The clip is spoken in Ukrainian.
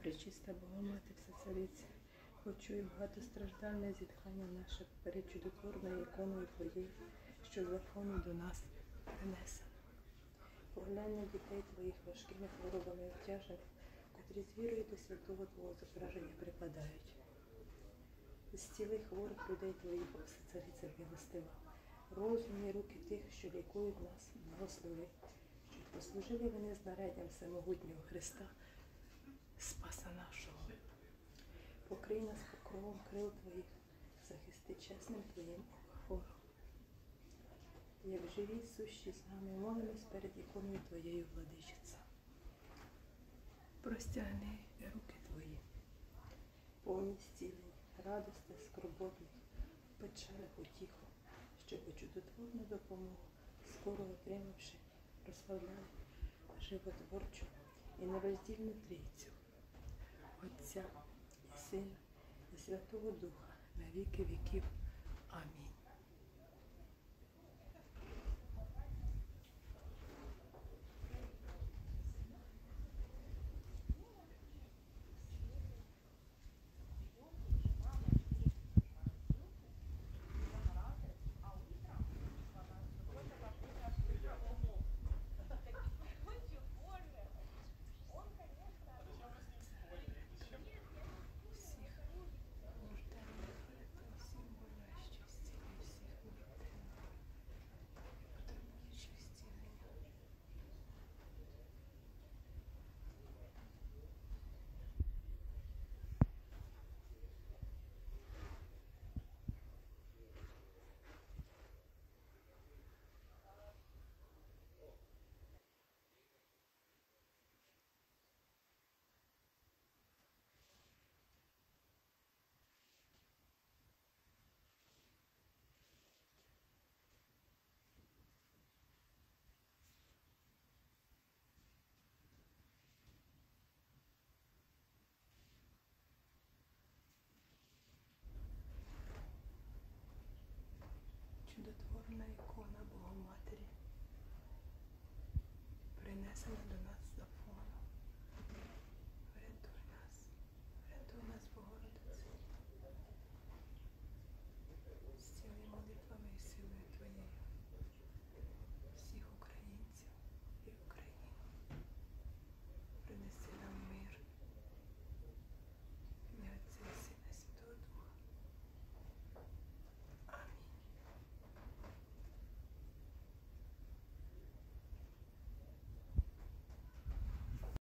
Пречиста Богомати, Всецариця, почуй багатостраждальне зітхання наше перед чудотворною іконою Твоєю, що з закону до нас принесено. Поглянь на дітей Твоїх важкими хворобами обтяжених, котрі з вірою до святого Твого зображення припадають. Зціли хворих людей Твоїх, о Всецариця милостива, розум і руки тих, що лікують нас, благослови, щоб послужили вони знаряддям всемогутнього Христа, Спаса нашого. Покрий нас покровом крил Твоїх, захисти чесним Твоїм охором. Як живі, сущі з нами, молимось перед іконою Твоєю, Владичиця. Простягни руки Твої, повні зцілень, радости, скорботних, печалях утіху, щоб чудотворну допомогу, скоро отримавши, прославляли животворчу і нероздільну Трійцю, Отця і Сина і Святого Духа на віки віків. Амінь. Чудотворна ікона Богоматері, принесена до